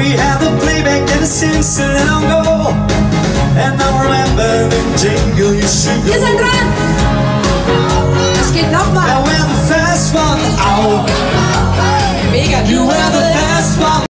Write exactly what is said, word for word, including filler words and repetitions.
We had the playback ever since so long ago, and I remember the jingle you should go. Ihr seid dran! Es geht nochmal! And we're the first one out. Mega, You were the